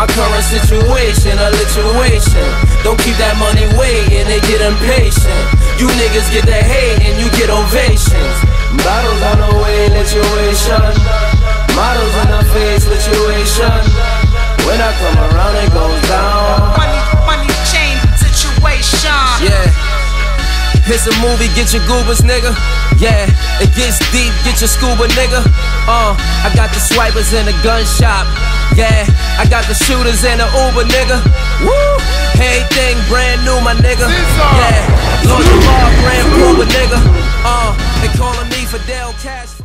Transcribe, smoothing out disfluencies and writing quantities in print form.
My current situation, a lituation. Don't keep that money waiting, they get impatient. You niggas get the hate and you get ovations. Bottles on the way, lituation. Models in the face, lituation. When I come around, it goes down. Money chain situation. Yeah. Here's a movie, get your goobers, nigga. Yeah, it gets deep, get your scuba, nigga. I got the swipers in the gun shop. Yeah, I got the shooters in the Uber, nigga. Woo! Everything brand new, my nigga. Yeah, Lord Lamar, Grand Pooba, nigga. They calling me Fidel Cash.